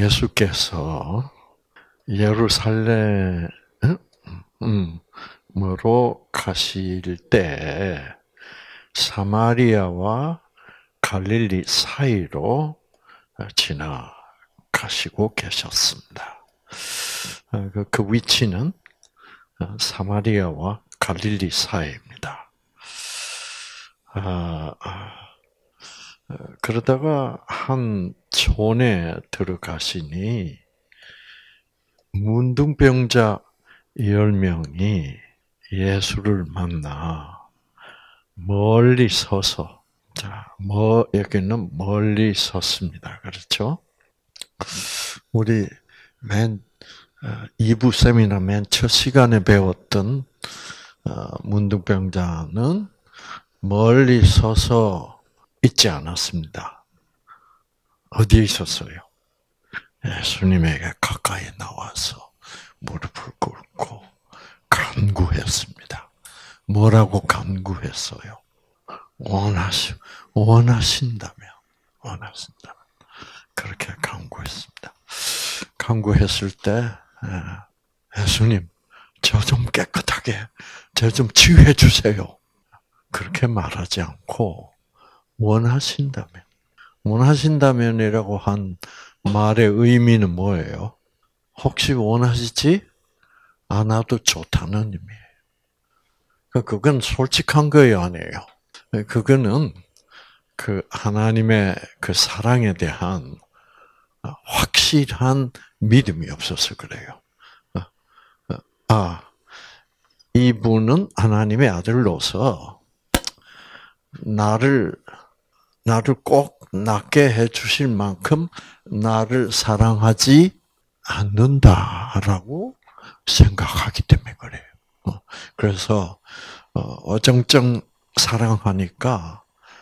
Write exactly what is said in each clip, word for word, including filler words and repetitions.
예수께서 예루살렘 음, 으로 가실 때 사마리아와 갈릴리 사이로 지나가시고 계셨습니다. 그 위치는 사마리아와 갈릴리 사이입니다. 그러다가 한 촌에 들어가시니 문둥병자 열 명이 예수를 만나 멀리 서서, 자, 뭐, 여기는 멀리 섰습니다. 그렇죠? 우리 맨, 이 부 세미나 맨 첫 시간에 배웠던, 문둥병자는 멀리 서서 있지 않았습니다. 어디에 있었어요? 예수님에게 가까이 나와서 무릎을 꿇고 간구했습니다. 뭐라고 간구했어요? 원하시, 원하신다면, 원하신다면. 그렇게 간구했습니다. 간구했을 때, 예수님, 저 좀 깨끗하게, 저 좀 치유해 주세요. 그렇게 말하지 않고, 원하신다면. 원하신다면이라고 한 말의 의미는 뭐예요? 혹시 원하시지 않아도 좋다는 의미예요. 그건 솔직한 거예요, 아니에요? 그거는 그 하나님의 그 사랑에 대한 확실한 믿음이 없어서 그래요. 아, 이분은 하나님의 아들로서 나를 나를 꼭 낫게 해 주실 만큼 나를 사랑하지 않는다라고 생각하기 때문에 그래요. 그래서 어정쩡 사랑하니까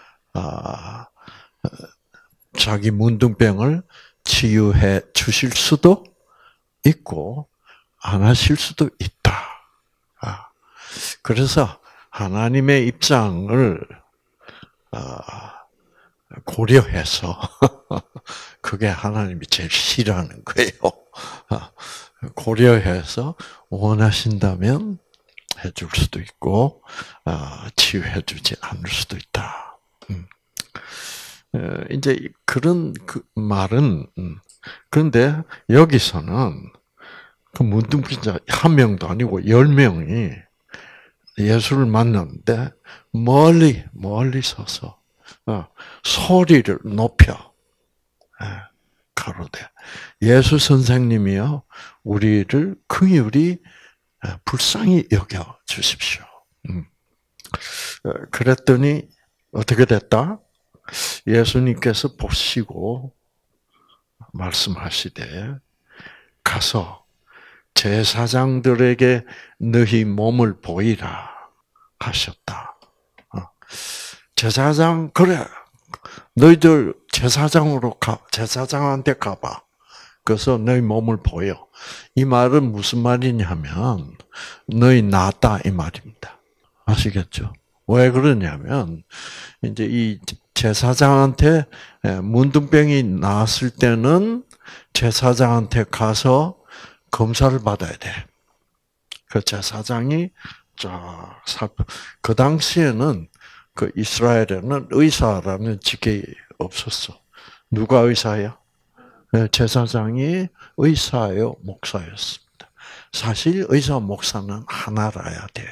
자기 문둥병을 치유해 주실 수도 있고 안 하실 수도 있다. 그래서 하나님의 입장을 고려해서 그게 하나님이 제일 싫어하는 거예요. 고려해서 원하신다면 해줄 수도 있고 치유해주지 않을 수도 있다. 이제 그런 그 말은 그런데 여기서는 그 문둥병자 한 명도 아니고 열 명이 예수를 만났는데 멀리 멀리 서서 소리를 높여 가로되 예수 선생님이여 우리를 긍휼히 불쌍히 여겨 주십시오. 그랬더니 어떻게 됐다? 예수님께서 보시고 말씀하시되 가서 제사장들에게 너희 몸을 보이라 하셨다. 제사장 그래 너희들 제사장으로 가 제사장한테 가봐. 그래서 너희 몸을 보여. 이 말은 무슨 말이냐면 너희 낫다 이 말입니다. 아시겠죠? 왜 그러냐면 이제 이 제사장한테 문둥병이 나았을 때는 제사장한테 가서 검사를 받아야 돼. 그 제사장이 쫙 살펴. 그 당시에는 그 이스라엘에는 의사라는 직이 없었어. 누가 의사야? 제사장이 의사요, 목사였습니다. 사실 의사, 목사는 하나라야 돼요.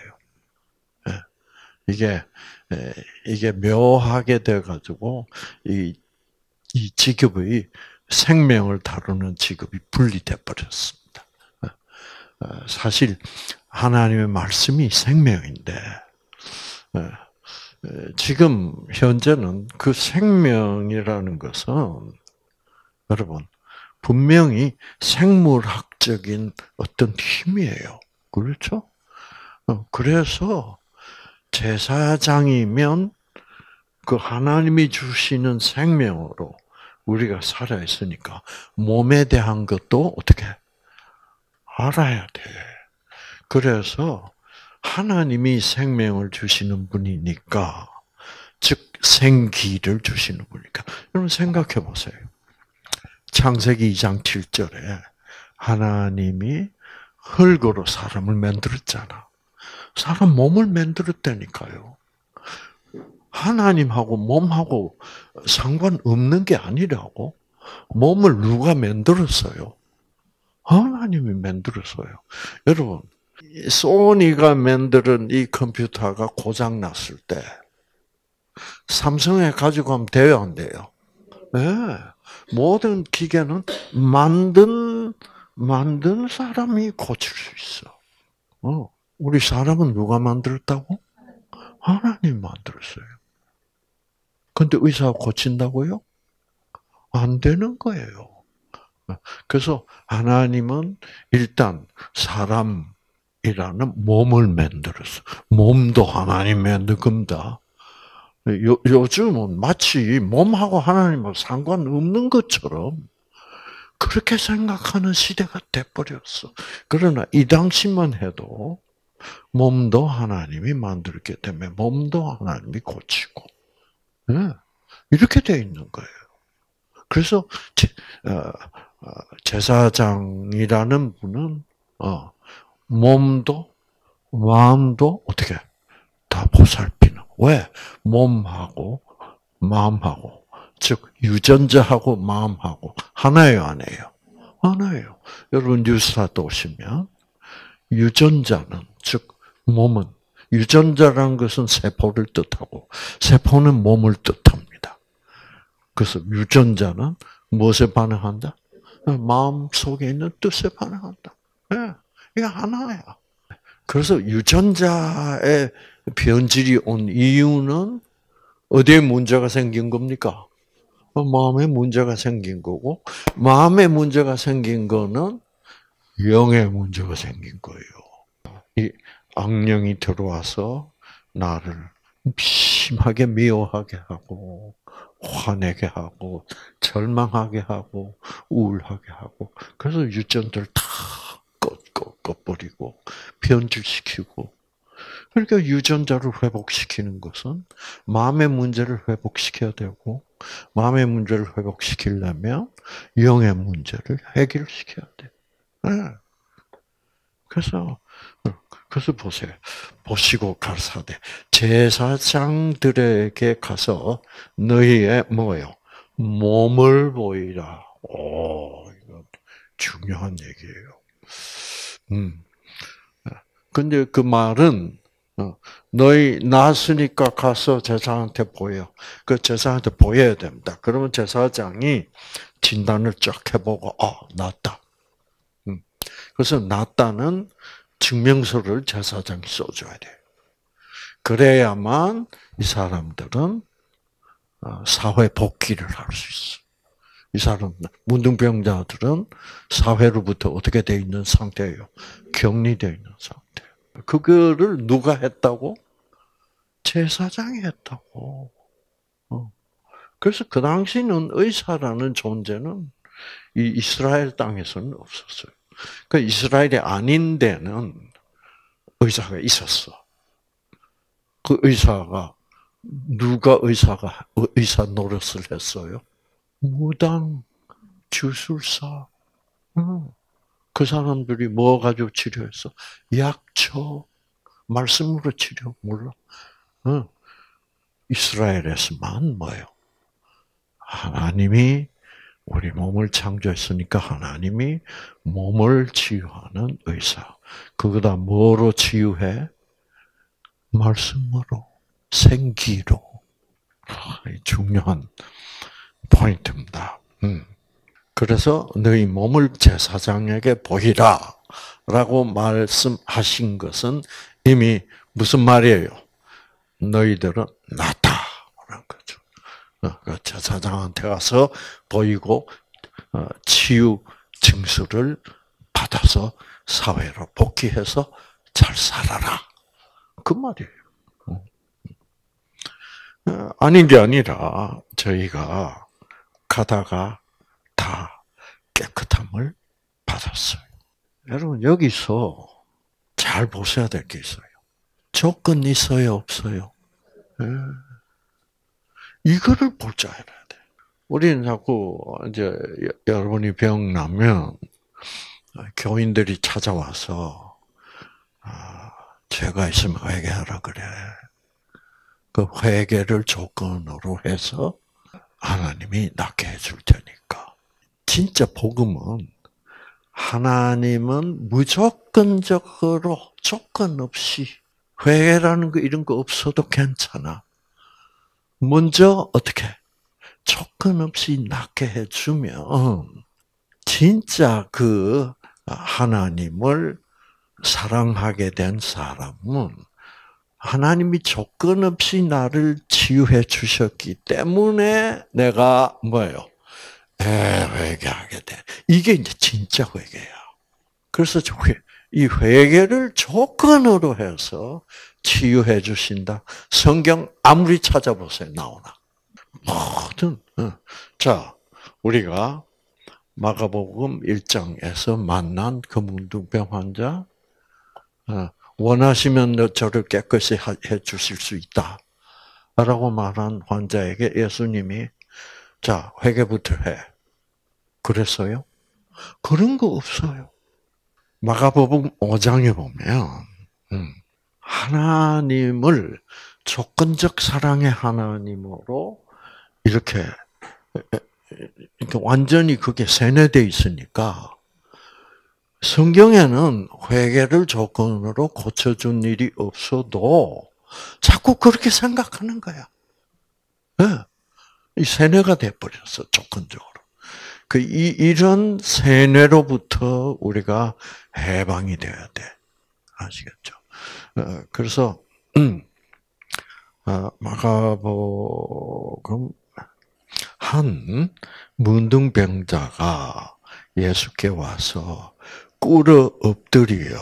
이게 이게 묘하게 돼 가지고 이 이 직업이 생명을 다루는 직업이 분리돼 버렸습니다. 사실 하나님의 말씀이 생명인데 지금 현재는 그 생명이라는 것은 여러분 분명히 생물학적인 어떤 힘이에요. 그렇죠? 그래서 제사장이면 그 하나님이 주시는 생명으로 우리가 살아 있으니까 몸에 대한 것도 어떻게 알아야 돼. 그래서 하나님이 생명을 주시는 분이니까, 즉 생기를 주시는 분이니까. 여러분 생각해 보세요. 창세기 이 장 칠 절에 하나님이 흙으로 사람을 만들었잖아. 사람 몸을 만들었다니까요. 하나님하고 몸하고 상관없는 게 아니라고. 몸을 누가 만들었어요? 하나님이 만들었어요. 여러분, 소니가 만드는 이 컴퓨터가 고장 났을 때 삼성에 가지고 가면 돼요, 안 돼요? 네. 모든 기계는 만든 만든 사람이 고칠 수 있어. 어, 우리 사람은 누가 만들었다고? 하나님 만들었어요. 근데 의사가 고친다고요? 안 되는 거예요. 그래서 하나님은 일단 사람이라는 몸을 만들었어. 몸도 하나님 만든 겁니다. 요, 요즘은 마치 몸하고 하나님하고 상관없는 것처럼 그렇게 생각하는 시대가 돼버렸어. 그러나 이 당시만 해도 몸도 하나님이 만들었기 때문에 몸도 하나님이 고치고, 네. 이렇게 돼 있는 거예요. 그래서 제사장이라는 분은 몸도 마음도 어떻게 다 보살피는. 왜? 몸하고 마음하고, 즉 유전자하고 마음하고 하나예요, 아니에요? 하나예요. 여러분 뉴스타트 오시면 유전자는, 즉 몸은, 유전자라는 것은 세포를 뜻하고 세포는 몸을 뜻합니다. 그래서 유전자는 무엇에 반응한다? 마음 속에 있는 뜻에 반응한다. 네, 이게 하나야. 그래서 유전자의 변질이 온 이유는 어디에 문제가 생긴 겁니까? 마음에 문제가 생긴 거고, 마음에 문제가 생긴 거는 영에 문제가 생긴 거예요. 이 악령이 들어와서 나를 심하게 미워하게 하고, 화내게 하고, 절망하게 하고, 우울하게 하고, 그래서 유전자를 다 꺼, 꺼, 꺼버리고, 변질시키고, 그러니까 유전자를 회복시키는 것은 마음의 문제를 회복시켜야 되고, 마음의 문제를 회복시키려면 영의 문제를 해결시켜야 돼. 네. 그래서, 그래서 보세요. 보시고 가라사대 제사장들에게 가서 너희의 뭐예요? 몸을 보이라. 오, 이거 중요한 얘기예요. 음. 근데 그 말은 너희 낳았으니까 가서 제사장한테 보여. 그 제사장한테 보여야 됩니다. 그러면 제사장이 진단을 쫙 해보고, 아, 낫다. 그래서 낫다는 증명서를 제사장이 써줘야 돼요. 그래야만 이 사람들은 사회 복귀를 할 수 있어. 이 사람, 문둥병자들은 사회로부터 어떻게 되어 있는 상태예요? 격리되어 있는 상태. 그거를 누가 했다고? 제사장이 했다고. 그래서 그 당시는 의사라는 존재는 이 이스라엘 땅에서는 없었어요. 그 이스라엘이 아닌 데는 의사가 있었어. 그 의사가, 누가 의사가, 의사 노릇을 했어요? 무당, 주술사. 그 사람들이 뭐 가지고 치료했어? 약초, 말씀으로 치료, 몰라. 이스라엘에서만 뭐예요? 하나님이 우리 몸을 창조했으니까 하나님이 몸을 치유하는 의사. 그거다 뭐로 치유해? 말씀으로, 생기로. 중요한 포인트입니다. 음. 그래서 너희 몸을 제사장에게 보이라 라고 말씀하신 것은 이미 무슨 말이에요? 너희들은 낫다라는 거죠. 그 제사장한테 가서 보이고 치유 증서를 받아서 사회로 복귀해서 잘 살아라. 그 말이에요. 아닌 게 아니라 저희가 가다가 다 깨끗함을 받았어요. 여러분 여기서 잘 보셔야 될 게 있어요. 조건 있어요, 없어요? 네. 이거를 볼 줄 알아야 돼. 우리는 자꾸 이제 여러분이 병 나면 교인들이 찾아와서 아, 죄가 있으면 회개하라 그래. 그 회개를 조건으로 해서 하나님이 낫게 해줄 테니까. 진짜 복음은 하나님은 무조건적으로 조건 없이 회개라는 거 이런 거 없어도 괜찮아. 먼저 어떻게 조건 없이 낫게 해주면 진짜 그 하나님을 사랑하게 된 사람은 하나님이 조건 없이 나를 치유해 주셨기 때문에 내가 뭐예요? 회개하게 돼. 이게 이제 진짜 회개야. 그래서 이 회개를 조건으로 해서 치유해 주신다. 성경 아무리 찾아보세요. 나오나. 모든. 자, 우리가 마가복음 일 장에서 만난 그 문둥병 환자, 원하시면 저를 깨끗이 해 주실 수 있다. 라고 말한 환자에게 예수님이 자, 회개부터 해. 그랬어요? 그런 거 없어요. 마가복음 오 장에 보면 하나님을 조건적 사랑의 하나님으로 이렇게 완전히 그게 세뇌되어 있으니까 성경에는 회개를 조건으로 고쳐준 일이 없어도 자꾸 그렇게 생각하는 거야. 네. 이 세뇌가 돼버렸어, 조건적으로. 그, 이, 이런 세뇌로부터 우리가 해방이 돼야 돼. 아시겠죠? 어, 그래서, 음, 어, 마가복음, 한 문둥병자가 예수께 와서 꿇어 엎드려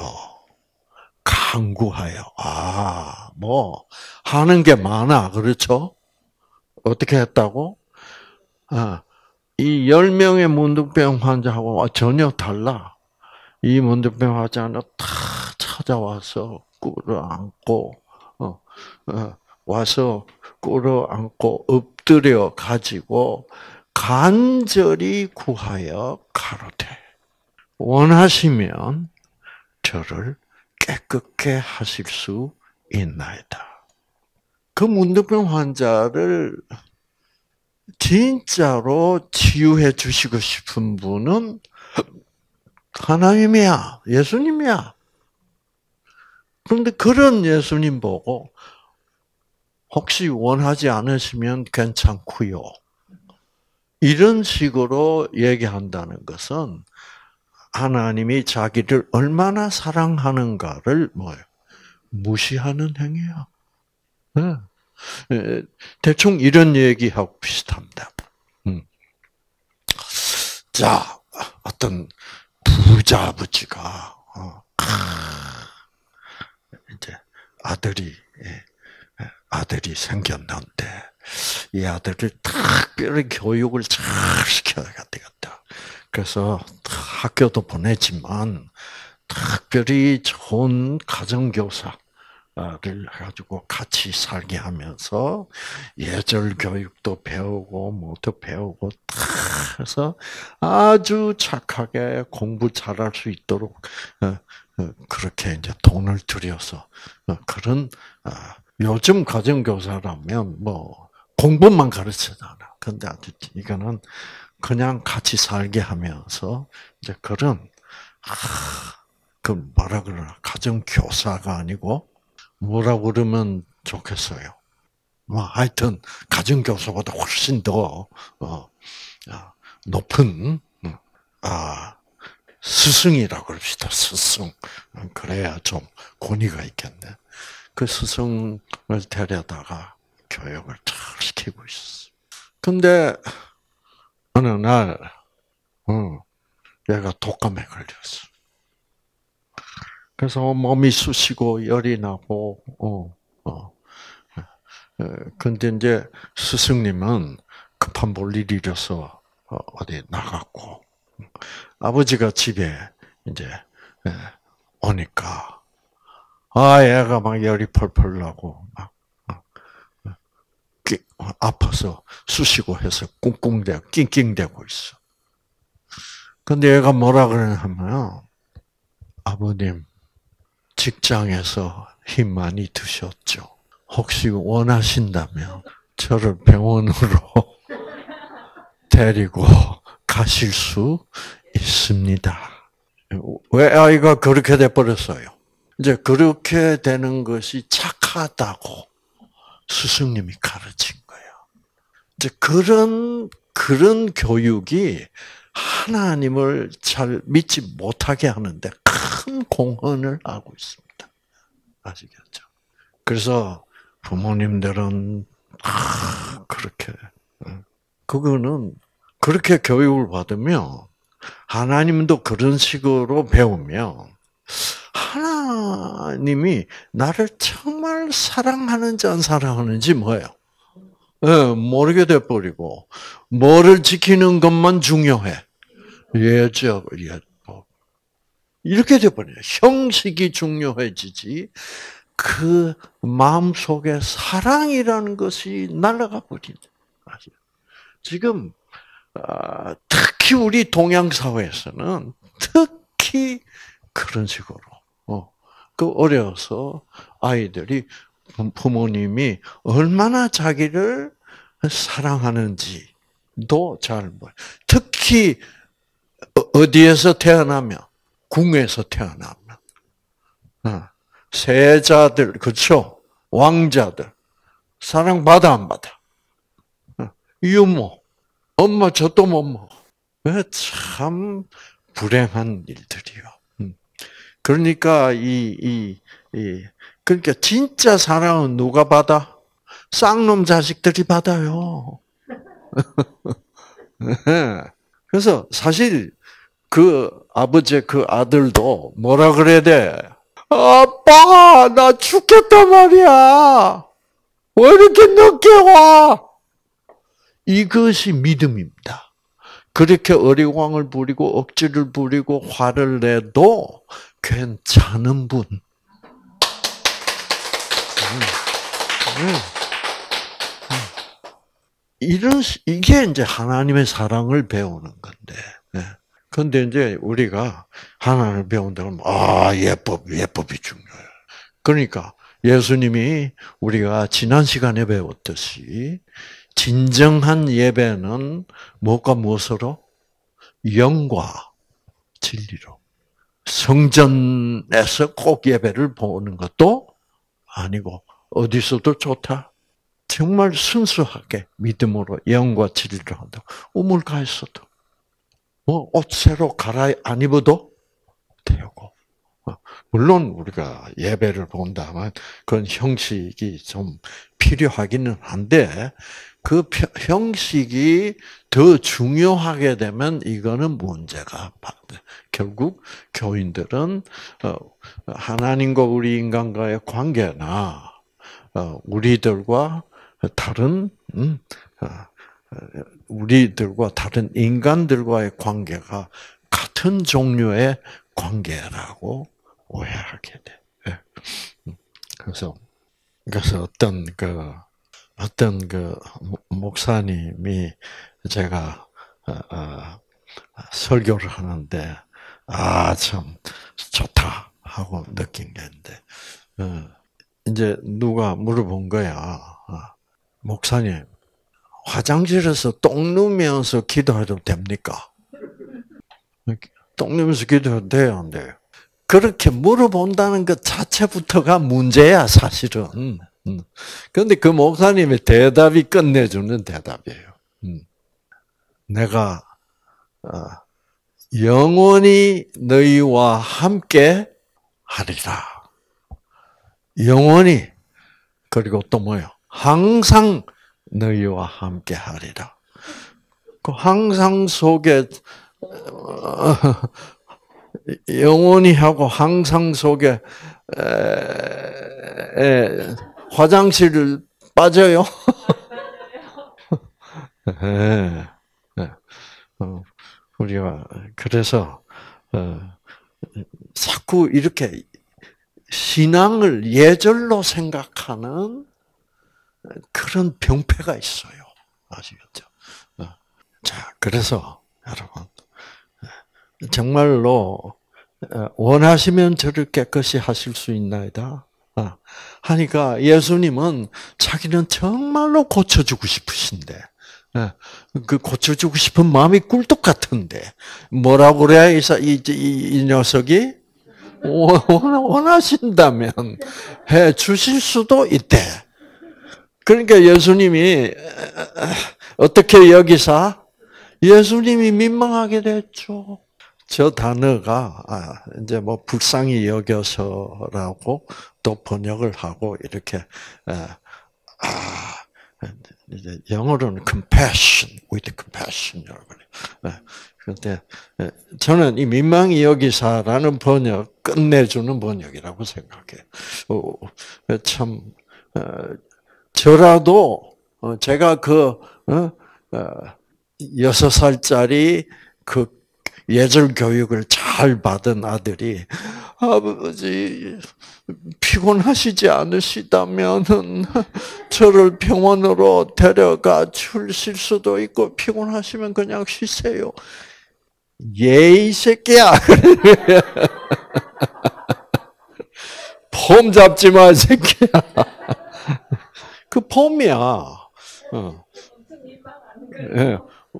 간구하여. 아, 뭐, 하는 게 많아. 그렇죠? 어떻게 했다고? 아, 이 열 명의 문둥병 환자하고 전혀 달라. 이 문둥병 환자는 다 찾아와서 꿇어 앉고, 어, 어, 와서 꿇어 앉고 엎드려 가지고 간절히 구하여 가로되 원하시면 저를 깨끗게 하실 수 있나이다. 그 문둥병 환자를 진짜로 치유해 주시고 싶은 분은 하나님이야, 예수님이야. 그런데 그런 예수님 보고 혹시 원하지 않으시면 괜찮고요. 이런 식으로 얘기한다는 것은 하나님이 자기를 얼마나 사랑하는가를 뭐예요? 무시하는 행위야. 네. 대충 이런 얘기하고 비슷합니다. 음. 자, 어떤 부자 아버지가 어, 이제 아들이 아들이 생겼는데 이 아들을 특별히 교육을 잘 시켜야 되겠다. 그래서 학교도 보내지만 특별히 좋은 가정교사 를 가지고 같이 살게 하면서 예절 교육도 배우고 뭐도 배우고 다 해서 아주 착하게 공부 잘할 수 있도록 그렇게 이제 돈을 들여서 그런 요즘 가정교사라면 뭐 공부만 가르치잖아. 근데 아주 이거는 그냥 같이 살게 하면서 이제 그런 그 뭐라 그러나 가정교사가 아니고 뭐라 그러면 좋겠어요. 뭐 하여튼 가정교사보다 훨씬 더 어, 높은 아 스승이라고 그럽시다. 스승. 그래야 좀 권위가 있겠네. 그 스승을 데려다가 교육을 잘 시키고 있었어. 근데 어느 날 어, 얘가 독감에 걸렸어. 그래서 몸이 쑤시고 열이 나고, 어, 어. 근데 이제 스승님은 급한 볼일이 있어서 어디 나갔고, 아버지가 집에 이제 오니까, 아, 얘가 막 열이 펄펄 나고, 막, 아파서 쑤시고 해서 꿍꿍대고 낑낑대고 있어. 근데 얘가 뭐라 그러냐면, 아버님, 직장에서 힘 많이 드셨죠? 혹시 원하신다면 저를 병원으로 데리고 가실 수 있습니다. 왜 아이가 그렇게 돼버렸어요? 이제 그렇게 되는 것이 착하다고 스승님이 가르친 거예요. 이제 그런, 그런 교육이 하나님을 잘 믿지 못하게 하는데 큰 공헌을 하고 있습니다. 아시겠죠? 그래서 부모님들은, 아, 그렇게, 그거는 그렇게 교육을 받으면 하나님도 그런 식으로 배우면 하나님이 나를 정말 사랑하는지 안 사랑하는지 뭐예요? 네, 모르게 돼버리고 뭐를 지키는 것만 중요해. 예적, 예법. 이렇게 돼버려요. 형식이 중요해지지 그 마음속에 사랑이라는 것이 날아가 버린다. 지금 특히 우리 동양 사회에서는 특히 그런 식으로 그 어려서 아이들이 부모님이 얼마나 자기를 사랑하는지도 잘 몰라요. 특히 어디에서 태어나면, 궁에서 태어나면, 세자들, 그렇죠? 왕자들 사랑받아 안 받아? 유모, 엄마 젖도 못 먹어. 참 불행한 일들이요. 그러니까 이, 이, 이 그러니까 진짜 사랑은 누가 받아? 쌍놈 자식들이 받아요. 그래서 사실 그 아버지의 그 아들도 뭐라 그래야 돼? 아빠, 나 죽겠단 말이야. 왜 이렇게 늦게 와? 이것이 믿음입니다. 그렇게 어리광을 부리고 억지를 부리고 화를 내도 괜찮은 분. 이런 이게 이제 하나님의 사랑을 배우는 건데. 그런데 이제 우리가 하나님을 배운다 그러면 아 예법 예법이 중요해요. 그러니까 예수님이 우리가 지난 시간에 배웠듯이 진정한 예배는 무엇과 무엇으로? 영과 진리로. 성전에서 꼭 예배를 보는 것도 아니고 어디서도 좋다. 정말 순수하게 믿음으로 영과 진리로 한다. 우물가에서도 뭐 옷 새로 갈아 안 입어도 되고. 물론 우리가 예배를 본다면 그런 형식이 좀 필요하기는 한데 그 형식이 더 중요하게 되면 이거는 문제가 결국 교인들은 하나님과 우리 인간과의 관계나 우리들과 다른 우리들과 다른 인간들과의 관계가 같은 종류의 관계라고 오해하게 돼. 그래서 그래서 어떤 그 어떤 그 목사님이 제가 어, 어, 설교를 하는데 아 참 좋다 하고 느낀 게 있는데 어, 이제 누가 물어본 거야. 어, 목사님 화장실에서 똥 누면서 기도해도 됩니까? 똥 누면서 기도해도 돼요, 안 돼요? 그렇게 물어본다는 것 자체부터가 문제야, 사실은. 그런데 그 목사님의 대답이 끝내주는 대답이에요. 내가 영원히 너희와 함께 하리라. 영원히, 그리고 또 뭐요? 항상 너희와 함께 하리라. 그 항상 속에 영원히 하고 항상 속에 에, 에, 화장실을 빠져요. 네, 네. 어, 우리가 그래서 어, 자꾸 이렇게 신앙을 예절로 생각하는 그런 병폐가 있어요. 아시겠죠? 자, 그래서 여러분 정말로 원하시면 저를 깨끗이 하실 수 있나이다. 하니까 예수님은 자기는 정말로 고쳐주고 싶으신데, 그 고쳐주고 싶은 마음이 꿀떡 같은데, 뭐라고 그래야 이, 이, 이 녀석이 원하신다면 해 주실 수도 있대. 그러니까 예수님이 어떻게 여기서 예수님이 민망하게 됐죠. 저 단어가 이제 뭐 불쌍히 여겨서라고 또 번역을 하고 이렇게 아 이제 영어로는 compassion with compassion이라고 그래요. 그런데 저는 이 민망히 여기사라는 번역 끝내주는 번역이라고 생각해요. 참 저라도 제가 그 여섯 살짜리 그 예절 교육을 잘 받은 아들이 아버지 피곤하시지 않으시다면은 저를 병원으로 데려가 주실 수도 있고 피곤하시면 그냥 쉬세요. 예이 새끼야. 폼 잡지 마, 새끼야. 그 폼이야. 어. 예.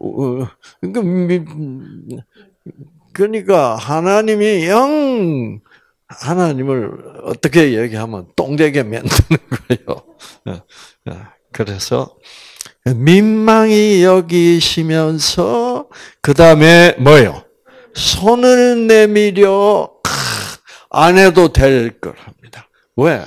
그러니까 하나님이 영 하나님을 어떻게 얘기하면 똥되게 만드는 거예요. 그래서 민망히 여기시면서 그 다음에 뭐요? 손을 내밀려 안 해도 될 걸 합니다. 왜?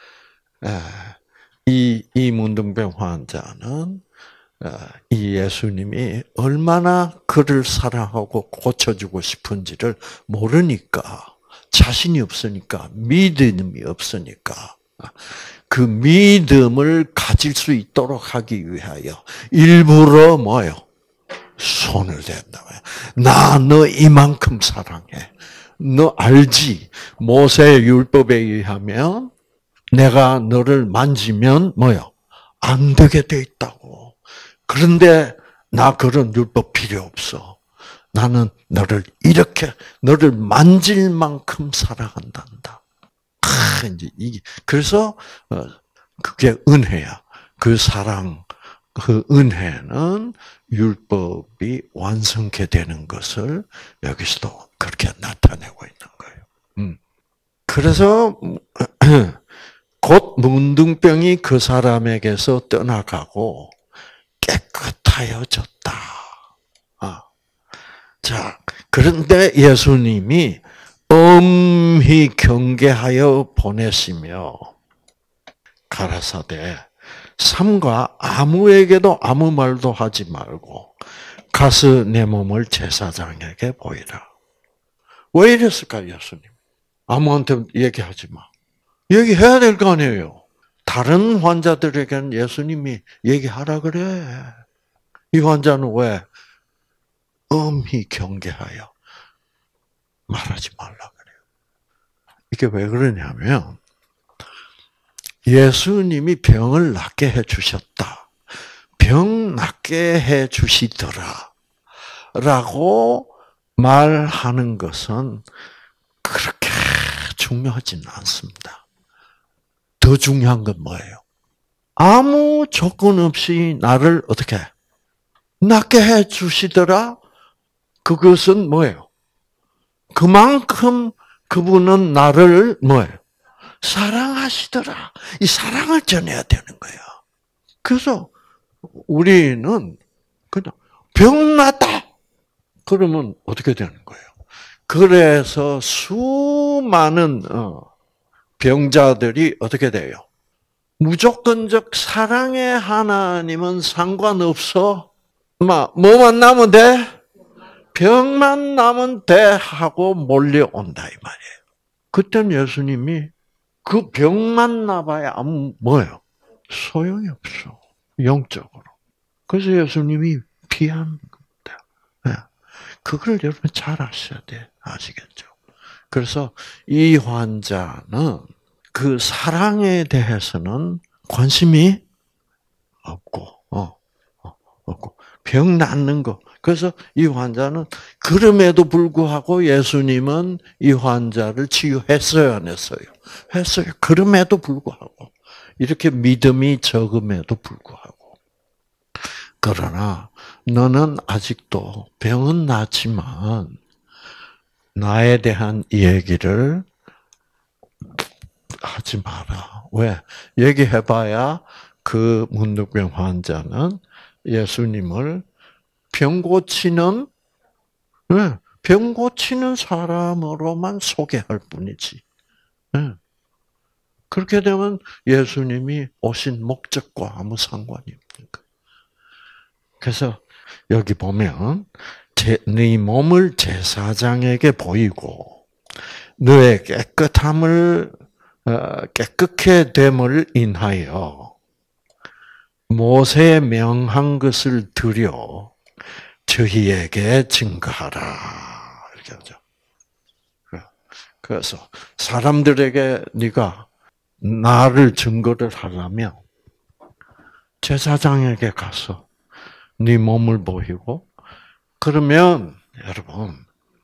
이, 이 문둥병 환자는 이 예수님이 얼마나 그를 사랑하고 고쳐주고 싶은지를 모르니까, 자신이 없으니까, 믿음이 없으니까, 그 믿음을 가질 수 있도록 하기 위하여 일부러 뭐요? 손을 댄다. 나 너 이만큼 사랑해. 너 알지? 모세의 율법에 의하면 내가 너를 만지면 뭐요? 안 되게 돼 있다고. 그런데 나 그런 율법 필요 없어. 나는 너를 이렇게 너를 만질 만큼 사랑한단다. 아, 이제 이게 그래서 그게 은혜야. 그 사랑, 그 은혜는 율법이 완성케 되는 것을 여기서도 그렇게 나타내고 있는 거예요. 음. 그래서 곧 문둥병이 그 사람에게서 떠나가고 깨끗하여졌다. 아. 자, 그런데 예수님이 엄히 경계하여 보내시며 가라사대 삼가 아무에게도 아무 말도 하지 말고 가서 내 몸을 제사장에게 보이라. 왜 이랬을까 예수님? 아무한테 얘기하지 마. 얘기해야 될 거 아니에요. 다른 환자들에게는 예수님이 얘기하라 그래. 이 환자는 왜? 엄히 경계하여 말하지 말라 그래요. 이게 왜 그러냐면 예수님이 병을 낫게 해주셨다. 병 낫게 해주시더라. 라고 말하는 것은 그렇게 중요하지는 않습니다. 더 중요한 건 뭐예요? 아무 조건 없이 나를 어떻게 낫게 해주시더라? 그것은 뭐예요? 그만큼 그분은 나를 뭐예요? 사랑하시더라. 이 사랑을 전해야 되는 거야. 그래서 우리는 그냥 병 났다. 그러면 어떻게 되는 거예요? 그래서 수많은 병자들이 어떻게 돼요? 무조건적 사랑의 하나님은 상관없어. 막 뭐만 나면 돼? 병만 나면 돼 하고 몰려온다 이 말이에요. 그때는 예수님이 그 병만 나봐야 아무 뭐예요? 소용이 없어. 영적으로. 그래서 예수님이 피한 겁니다. 그걸 여러분 잘 아셔야 돼. 아시겠죠? 그래서 이 환자는 그 사랑에 대해서는 관심이 없고, 어, 어, 없고. 병 낫는 거. 그래서 이 환자는 그럼에도 불구하고 예수님은 이 환자를 치유했어요, 안 했어요? 했어요. 그럼에도 불구하고. 이렇게 믿음이 적음에도 불구하고. 그러나 너는 아직도 병은 낫지만 나에 대한 얘기를 하지 마라. 왜? 얘기해봐야 그 문득병 환자는 예수님을 병 고치는, 병 고치는 사람으로만 소개할 뿐이지. 그렇게 되면 예수님이 오신 목적과 아무 상관이 없는 거예요. 그래서 여기 보면 제, 네 몸을 제사장에게 보이고 너의 깨끗함을 깨끗해 됨을 인하여 모세에 명한 것을 드려 저희에게 증거하라. 이렇게 하죠. 그래서 사람들에게 네가 나를 증거를 하려면 제사장에게 가서 네 몸을 보이고 그러면 여러분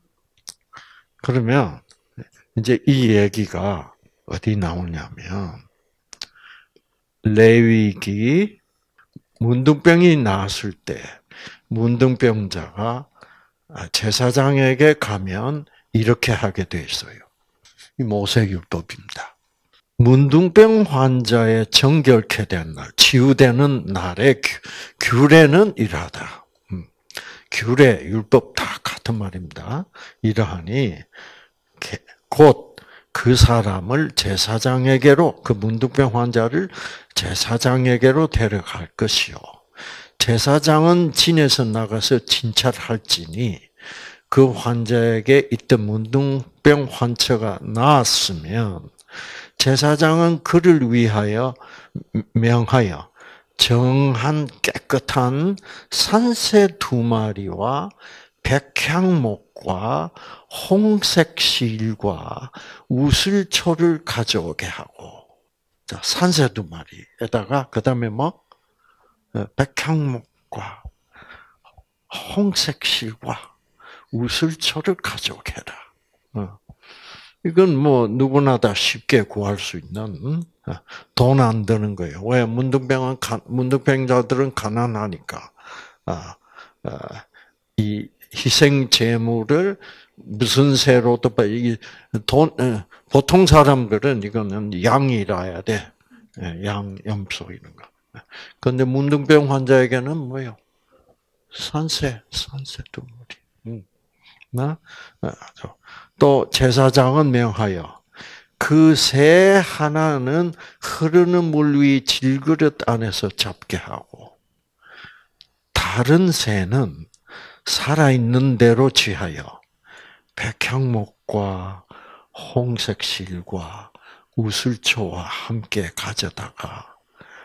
그러면 이제 이 얘기가 어디 나오냐면 레위기 문둥병이 나았을 때 문둥병자가 제사장에게 가면 이렇게 하게 돼 있어요. 이 모세율법입니다. 문둥병 환자의 정결케 된 날, 치유되는 날의 규례는 이러하다. 규례, 율법 다 같은 말입니다. 이러하니 곧 그 사람을 제사장에게로, 그 문둥병 환자를 제사장에게로 데려갈 것이요. 제사장은 진에서 나가서 진찰할지니 그 환자에게 있던 문둥병 환처가 나았으면 제사장은 그를 위하여 명하여 정한 깨끗한 산새 두 마리와 백향목과 홍색 실과 우슬초를 가져오게 하고, 자, 산새 두 마리에다가 그 다음에 뭐 백향목과 홍색 실과 우슬초를 가져오게 해라. 이건 뭐 누구나 다 쉽게 구할 수 있는 돈 안 드는 거예요. 왜? 문둥병은 문둥병자들은 가난하니까 이 희생 제물을 무슨 새로도 돈 보통 사람들은 이거는 양이라야 돼. 양 염소 이런 거. 그런데 문둥병 환자에게는 뭐요? 산새, 산새 두 마리. 나 또 제사장은 명하여 그 새 하나는 흐르는 물 위 질그릇 안에서 잡게 하고 다른 새는 살아있는 대로 취하여 백향목과 홍색 실과 우슬초와 함께 가져다가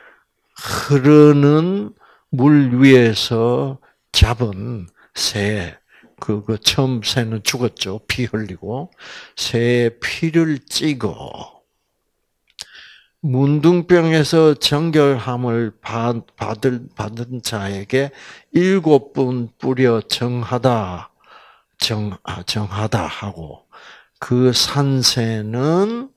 흐르는 물 위에서 잡은 새, 그거 처음 새는 죽었죠. 피 흘리고 새의 피를 찍어 문둥병에서 정결함을 받을 받은 자에게 일곱 번 뿌려 정하다 정 아, 정하다 하고 그 산새는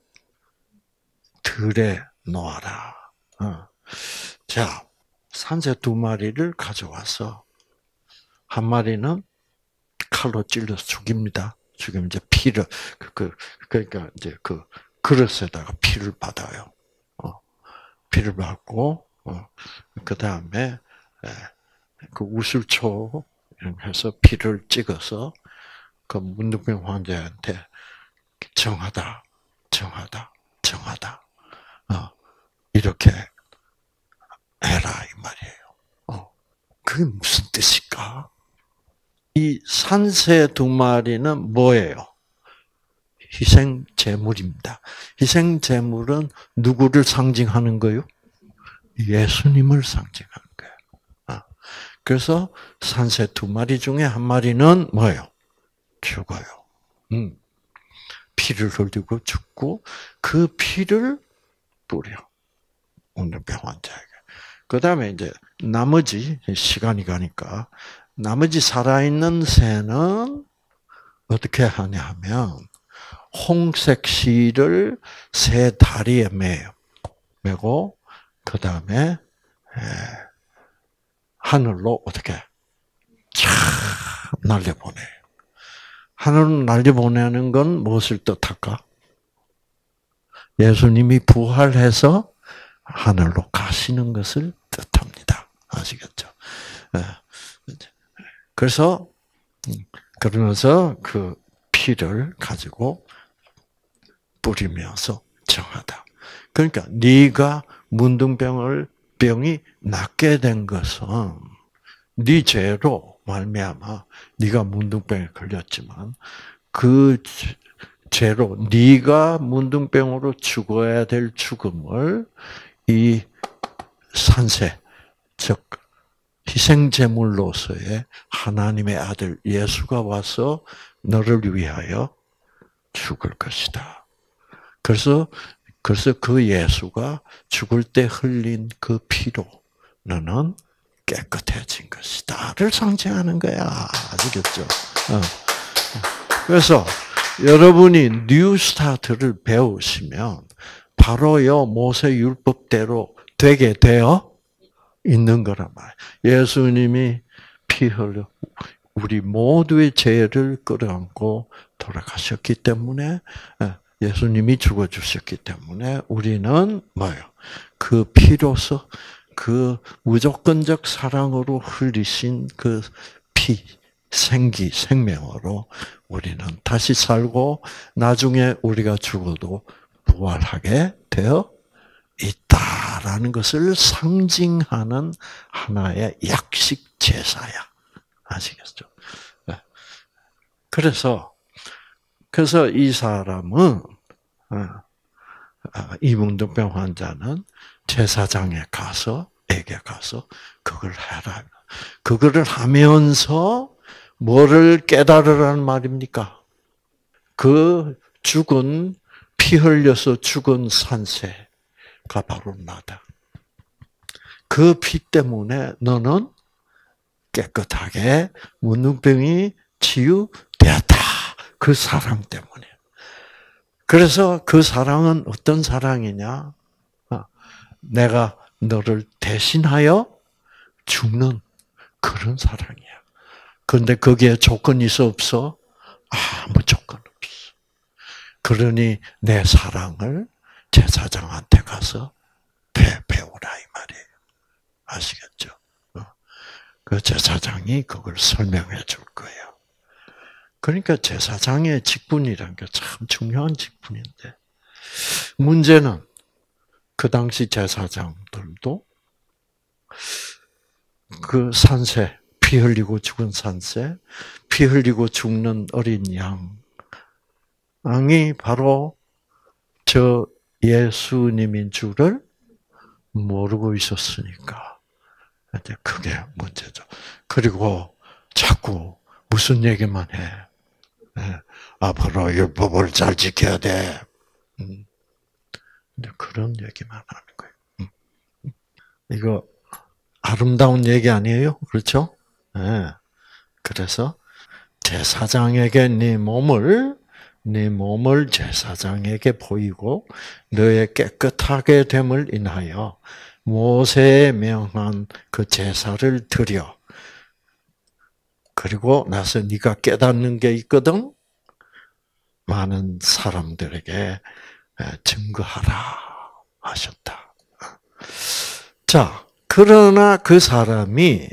들에 놓아라. 어. 자, 산새 두 마리를 가져와서 한 마리는 칼로 찔러서 죽입니다. 죽이면 이제 피를 그, 그 그러니까 이제 그 그릇에다가 피를 받아요. 어, 피를 받고 어, 그 다음에 그 우슬초 해서 피를 찍어서 그 문둥병 환자한테 정하다, 정하다, 정하다. 어, 이렇게 해라 이 말이에요. 어, 그게 무슨 뜻일까? 이 산새 두 마리는 뭐예요? 희생 제물입니다. 희생 제물은 누구를 상징하는 거요? 예수님을 상징하는 거예요. 그래서 산새 두 마리 중에 한 마리는 뭐예요? 죽어요. 음. 피를 흘리고 죽고 그 피를 뿌려 문둥병 환자에게. 그 다음에 이제 나머지 시간이 가니까 나머지 살아있는 새는 어떻게 하냐 하면 홍색 실을 새 다리에 매요. 매고 그 다음에 하늘로 어떻게 쫙 날려보내요. 하늘로 날려보내는 건 무엇을 뜻할까? 예수님이 부활해서 하늘로 가시는 것을 뜻합니다. 아시겠죠? 그래서 그러면서 그 피를 가지고 뿌리면서 정하다. 그러니까 네가 문둥병을 병이 낫게 된 것은 네 죄로 말미암아 네가 문둥병에 걸렸지만 그 죄로 네가 문둥병으로 죽어야 될 죽음을 이 산세, 즉 희생제물로서의 하나님의 아들 예수가 와서 너를 위하여 죽을 것이다. 그래서 그래서 그 예수가 죽을 때 흘린 그 피로 너는 깨끗해진 것이다를 상징하는 거야. 아시겠죠? 어. 그래서 여러분이 뉴 스타트를 배우시면 바로요 모세 율법대로 되게 되어 있는 거란 말이에요. 예수님이 피 흘려 우리 모두의 죄를 끌어안고 돌아가셨기 때문에 예수님이 죽어주셨기 때문에 우리는 뭐예요? 그 피로서 그 무조건적 사랑으로 흘리신 그 피, 생기, 생명으로 우리는 다시 살고 나중에 우리가 죽어도 부활하게 되어 있다라는 것을 상징하는 하나의 약식 제사야. 아시겠죠? 그래서 그래서 이 사람은 이 문둥병 환자는 제사장에 가서 에게 가서 그걸 해라. 그거를 하면서 뭐를 깨달으라는 말입니까? 그 죽은 피 흘려서 죽은 산새가 바로 나다. 그 피 때문에 너는 깨끗하게 문둥병이 치유되었다. 그 사랑 때문에. 그래서 그 사랑은 어떤 사랑이냐? 내가 너를 대신하여 죽는 그런 사랑이야. 그런데 거기에 조건이 있어 없어? 아무 조건 없어. 그러니 내 사랑을 제사장한테 가서 배, 배우라 이 말이에요. 아시겠죠? 그 제사장이 그걸 설명해 줄 거예요. 그러니까 제사장의 직분이라는 게 참 중요한 직분인데 문제는 그 당시 제사장들도 그 산새, 피 흘리고 죽은 산새, 피 흘리고 죽는 어린 양이 바로 저 예수님인 줄을 모르고 있었으니까 이제 그게 문제죠. 그리고 자꾸 무슨 얘기만 해. 앞으로 율법을 잘 지켜야 돼. 그런 얘기만 하는 거예요. 이거 아름다운 얘기 아니에요? 그렇죠? 네. 그래서 제사장에게 네 몸을 네 몸을 제사장에게 보이고 너의 깨끗하게 됨을 인하여 모세의 명한 그 제사를 드려. 그리고 나서 네가 깨닫는 게 있거든. 많은 사람들에게 증거하라 하셨다. 자, 그러나 그 사람이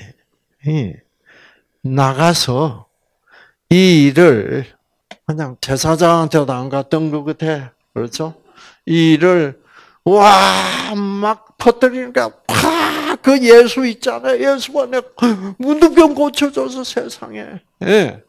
나가서 이 일을 그냥 제사장한테도 안 갔던 것 같아. 그렇죠? 이 일을 와, 막 퍼뜨리니까 와, 그 예수 있잖아요. 예수가 내 문둥병 고쳐줘서 세상에. 예.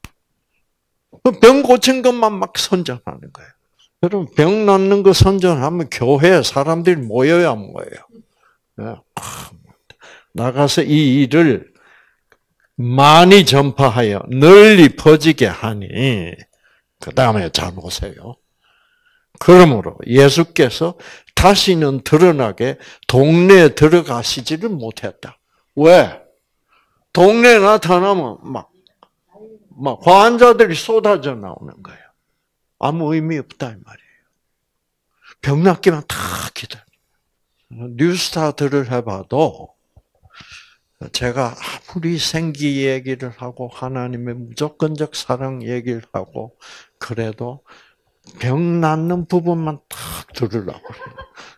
병 고친 것만 막 선전하는 거예요. 여러분, 병 낫는 거 선전하면 교회에 사람들이 모여야 모여요. 나가서 이 일을 많이 전파하여 널리 퍼지게 하니, 그 다음에 잘 보세요. 그러므로 예수께서 다 다시는 드러나게 동네에 들어가시지를 못했다. 왜? 동네에 나타나면 막, 막 환자들이 쏟아져 나오는 거예요. 아무 의미 없다 이 말이에요. 병 낫기만 다 기다려. 뉴스타들을 해봐도 제가 아무리 생기 얘기를 하고 하나님의 무조건적 사랑 얘기를 하고 그래도 병 낫는 부분만 딱 들으려고 그래요.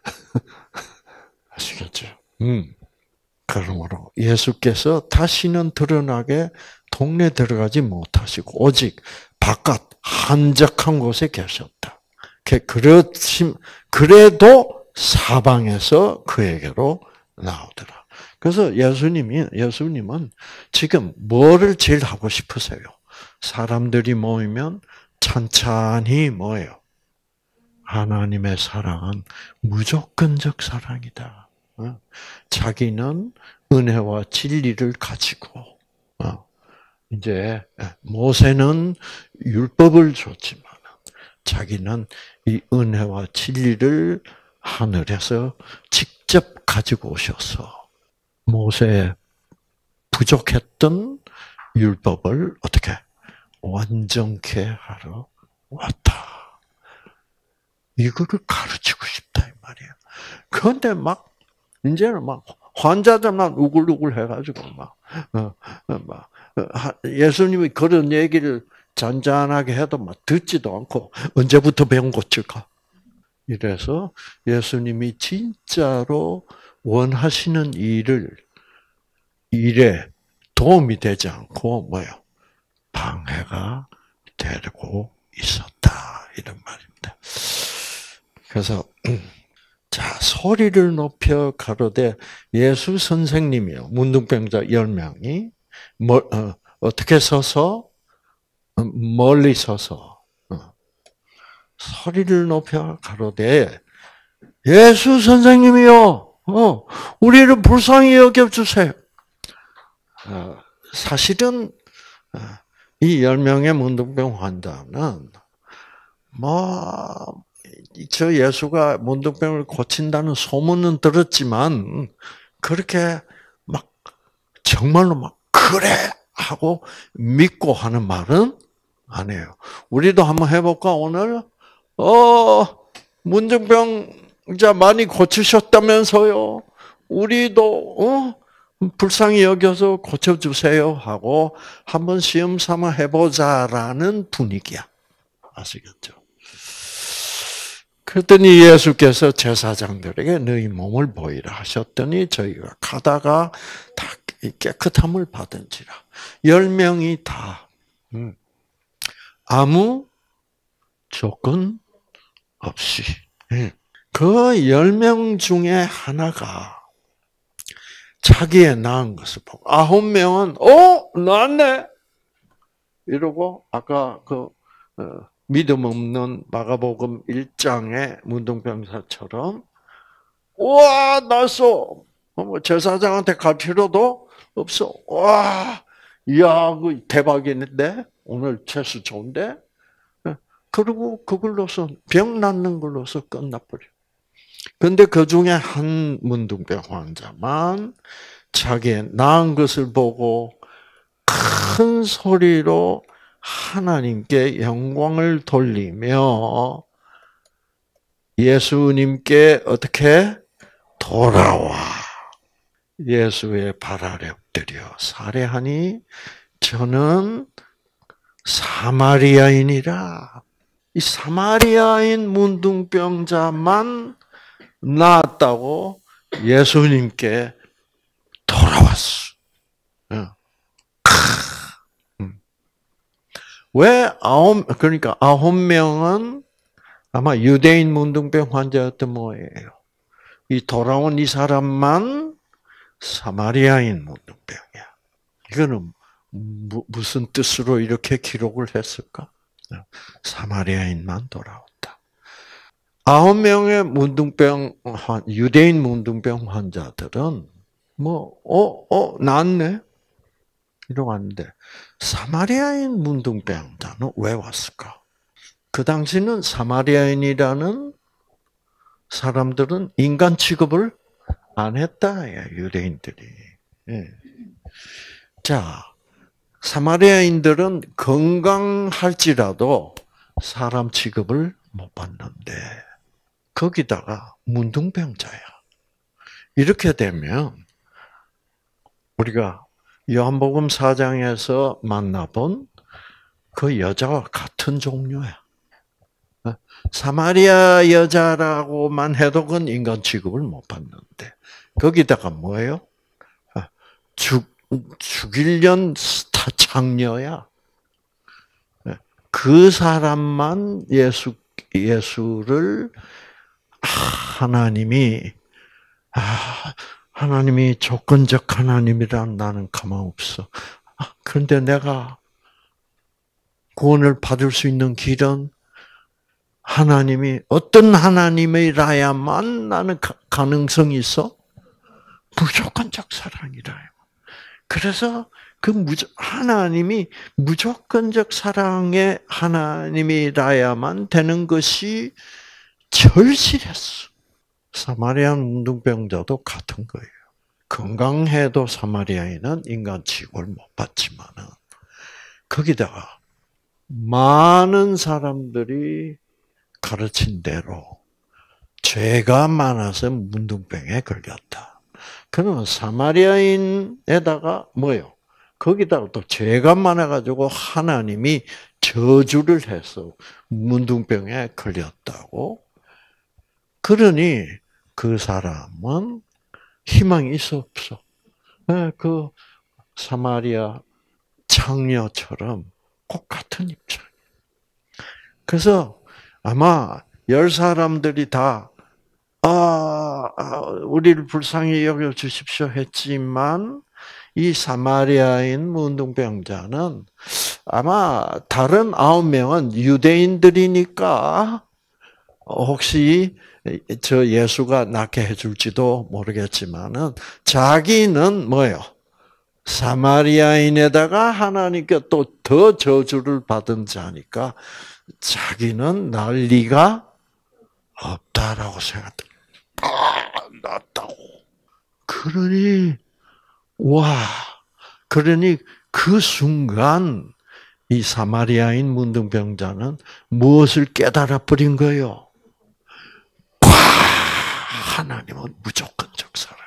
아시겠죠? 음. 그러므로 예수께서 다시는 드러나게 동네 들어가지 못하시고 오직 바깥 한적한 곳에 계셨다. 그렇지, 그래도 사방에서 그에게로 나오더라. 그래서 예수님이, 예수님은 지금 뭐를 제일 하고 싶으세요? 사람들이 모이면 찬찬히 뭐예요? 하나님의 사랑은 무조건적 사랑이다. 자기는 은혜와 진리를 가지고, 이제 모세는 율법을 줬지만 자기는 이 은혜와 진리를 하늘에서 직접 가지고 오셔서 모세의 부족했던 율법을 어떻게 완전케 하러 왔다. 이거를 가르치고 싶다 이 말이에요. 그런데 막 이제는 막 환자들만 우글우글 해가지고 막, 어, 막 예수님이 그런 얘기를 잔잔하게 해도 막 듣지도 않고 언제부터 병 고칠까? 이래서 예수님이 진짜로 원하시는 일을 일에 도움이 되지 않고 뭐요? 방해가 되고 있었다 이런 말입니다. 그래서 자 소리를 높여 가로되 예수 선생님이요 문둥병자 열 명이 뭐, 어, 어떻게 서서 멀리 서서 어, 소리를 높여 가로되 예수 선생님이요, 어, 우리를 불쌍히 여겨 주세요. 어, 사실은 어, 이 열 명의 문둥병 환자는 뭐 저 예수가 문둥병을 고친다는 소문은 들었지만 그렇게 막 정말로 막 그래 하고 믿고 하는 말은 아니에요. 우리도 한번 해볼까 오늘? 어 문둥병자 많이 고치셨다면서요. 우리도 어 불쌍히 여겨서 고쳐주세요 하고 한번 시험 삼아 해보자라는 분위기야. 아시겠죠? 그랬더니 예수께서 제사장들에게 너희 몸을 보이라 하셨더니 저희가 가다가 다 깨끗함을 받은지라. 열 명이 다 아무 조건 없이 그 열 명 중에 하나가 자기의 나은 것을 보고 아홉 명은 어 나았네 이러고 아까 그 믿음 없는 마가복음 일 장의 문둥병사처럼 우와 났어 뭐 제사장한테 갈 필요도 없어 와 이야 그 대박이는데 오늘 재수 좋은데 그리고 그걸로서 병 낫는 걸로서 끝나버려. 그런데 그 중에 한 문둥병 환자만 자기의 나은 것을 보고 큰 소리로 하나님께 영광을 돌리며 예수님께 어떻게 돌아와 예수의 발 아래 엎드려 살해하니 저는 사마리아인이라. 이 사마리아인 문둥병자만 나았다고 예수님께 돌아왔어. 왜 아홉, 그러니까 아홉 명은 아마 유대인 문둥병 환자였던 모양이에요. 이 돌아온 이 사람만 사마리아인 문둥병이야. 이거는 무슨 뜻으로 이렇게 기록을 했을까? 사마리아인만 돌아왔다. 아홉 명의 문둥병, 유대인 문둥병 환자들은 뭐, 어, 어, 낫네? 이러고 왔는데, 사마리아인 문둥병자는 왜 왔을까? 그 당시는 사마리아인이라는 사람들은 인간 취급을 안 했다, 유대인들이. 예. 자, 사마리아인들은 건강할지라도 사람 취급을 못 받는데, 거기다가 문둥병자야. 이렇게 되면 우리가 요한복음 사 장에서 만나본 그 여자와 같은 종류야. 사마리아 여자라고만 해도 그건 인간 취급을 못 받는데, 거기다가 뭐예요? 죽, 죽일년 스타 창녀야. 그 사람만 예수, 예수를, 하나님이, 아, 하나님이 조건적 하나님이란 나는 가망 없어. 그런데 내가 구원을 받을 수 있는 길은 하나님이 어떤 하나님이라야만 나는 가능성이 있어? 무조건적 사랑이라요. 그래서 그 무조, 하나님이 무조건적 사랑의 하나님이라야만 되는 것이 절실했어. 사마리아 문둥병자도 같은 거예요. 건강해도 사마리아인은 인간 취급을 못 받지만은, 거기다가 많은 사람들이 가르친 대로 죄가 많아서 문둥병에 걸렸다. 그러면 사마리아인에다가 뭐요? 거기다가 또 죄가 많아가지고 하나님이 저주를 해서 문둥병에 걸렸다고. 그러니 그 사람은 희망이 있어 없어? 그 사마리아 창녀처럼 꼭 같은 입장. 그래서 아마 열 사람들이 다 아, 우리를 불쌍히 여겨 주십시오 했지만, 이 사마리아인 문둥병자는 아마 다른 아홉 명은 유대인들이니까 혹시 저 예수가 낫게 해줄지도 모르겠지만은, 자기는 뭐요? 사마리아인에다가 하나님께 또 더 저주를 받은 자니까 자기는 날 리가 없다라고 생각했다. 아, 낫다고. 그러니, 와, 그러니 그 순간 이 사마리아인 문둥병자는 무엇을 깨달아 버린 거예요? 와, 하나님은 무조건적 사랑이고,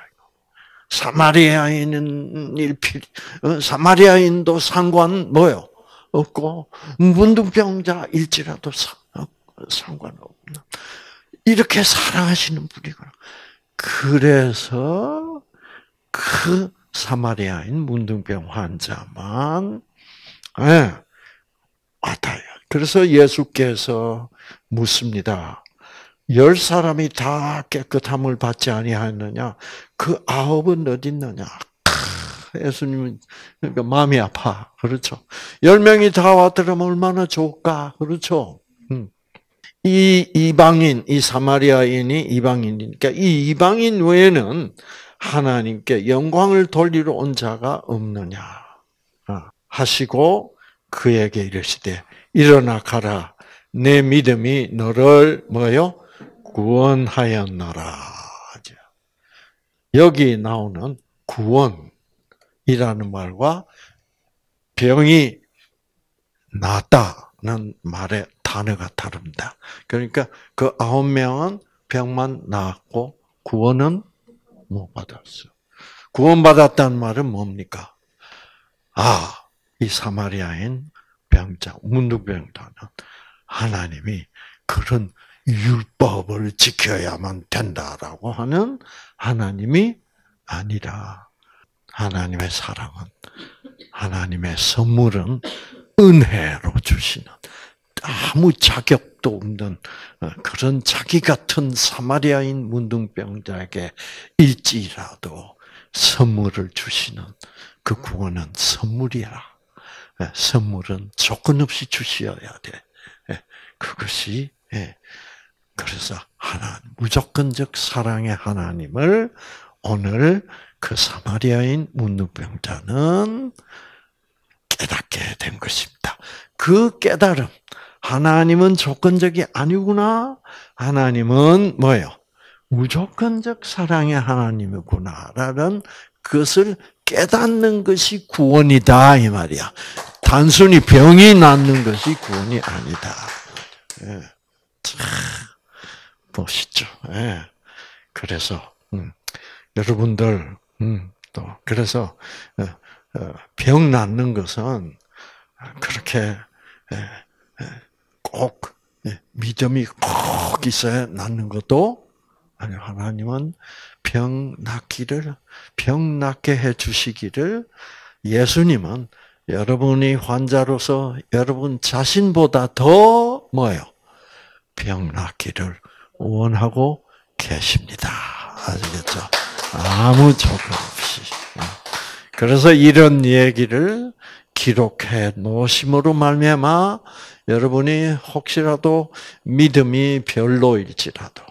사마리아인은 일필, 사마리아인도 상관 뭐요? 없고, 문둥병자일지라도 상관없는, 이렇게 사랑하시는 분이구나. 그래서 그 사마리아인 문둥병 환자만, 예, 받아요. 그래서 예수께서 묻습니다. 열 사람이 다 깨끗함을 받지 아니하였느냐? 그 아홉은 어디 있느냐? 예수님은 그러니까 마음이 아파. 그렇죠. 열 명이 다 왔더라면 얼마나 좋을까? 그렇죠. 음. 이 이방인, 이 사마리아인이 이방인이니까 이 이방인 외에는 하나님께 영광을 돌리러 온 자가 없느냐 하시고 그에게 이르시되 일어나 가라. 내 믿음이 너를 뭐요? 구원하였노라. 여기 나오는 구원이라는 말과 병이 낫다는 말의 단어가 다릅니다. 그러니까 그 아홉 명은 병만 나았고 구원은 못 받았어요. 구원받았다는 말은 뭡니까? 아, 이 사마리아인 병자, 문둥병자는 하나님이 그런 율법을 지켜야만 된다라고 하는 하나님이 아니라, 하나님의 사랑은, 하나님의 선물은 은혜로 주시는, 아무 자격도 없는 그런 자기 같은 사마리아인 문둥병자에게 일지라도 선물을 주시는 그 구원은 선물이야. 선물은 조건 없이 주셔야 돼. 그것이, 그래서 하나님, 무조건적 사랑의 하나님을 오늘 그 사마리아인 문둥병자는 깨닫게 된 것입니다. 그 깨달음, 하나님은 조건적이 아니구나. 하나님은 뭐예요? 무조건적 사랑의 하나님이구나라는 그것을 깨닫는 것이 구원이다 이 말이야. 단순히 병이 낫는 것이 구원이 아니다. 예. 참 멋있죠. 예. 그래서 음, 여러분들 음, 또 그래서 어, 어, 병 낫는 것은 그렇게 예, 예, 꼭 예, 믿음이 꼭 있어야 낫는 것도 아니 하나님은 병 낫기를 병 낫게 해 주시기를 예수님은 여러분이 환자로서 여러분 자신보다 더 뭐예요? 병 낫기를 원하고 계십니다. 아시겠죠? 아무 조건 없이. 그래서 이런 얘기를 기록해 놓으심으로 말미암아 여러분이 혹시라도 믿음이 별로일지라도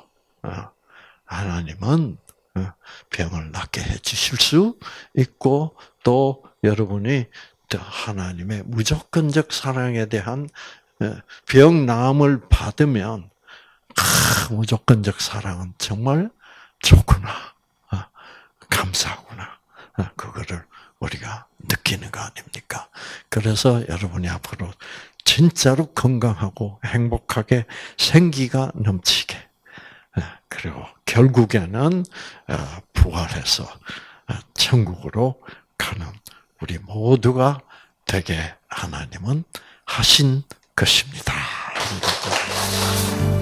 하나님은 병을 낫게 해 주실 수 있고 또 여러분이 하나님의 무조건적 사랑에 대한 병 나음을 받으면 아, 무조건적 사랑은 정말 좋구나, 감사하구나. 그거를 우리가 느끼는 거 아닙니까? 그래서 여러분이 앞으로 진짜로 건강하고 행복하게 생기가 넘치게 그리고 결국에는 부활해서 천국으로 가는 우리 모두가 되게 하나님은 하신 것입니다.